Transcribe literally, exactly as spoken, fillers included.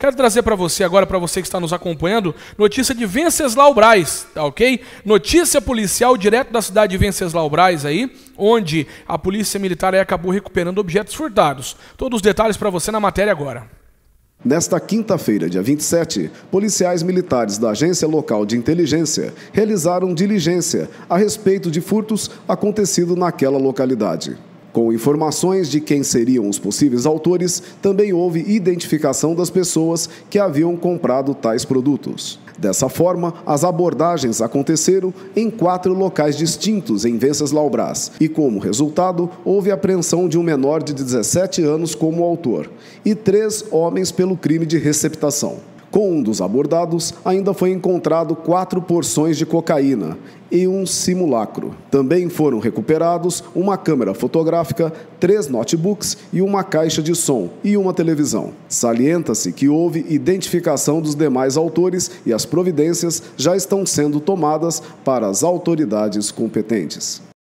Quero trazer para você agora, para você que está nos acompanhando, notícia de Venceslau Braz, tá ok? Notícia policial direto da cidade de Venceslau Braz aí, onde a polícia militar aí acabou recuperando objetos furtados. Todos os detalhes para você na matéria agora. Nesta quinta-feira, dia vinte e sete, policiais militares da Agência Local de Inteligência realizaram diligência a respeito de furtos acontecidos naquela localidade. Com informações de quem seriam os possíveis autores, também houve identificação das pessoas que haviam comprado tais produtos. Dessa forma, as abordagens aconteceram em quatro locais distintos em Venceslau Braz e, como resultado, houve apreensão de um menor de dezessete anos como autor e três homens pelo crime de receptação. Com um dos abordados, ainda foi encontrado quatro porções de cocaína e um simulacro. Também foram recuperados uma câmera fotográfica, três notebooks e uma caixa de som e uma televisão. Salienta-se que houve identificação dos demais autores e as providências já estão sendo tomadas para as autoridades competentes.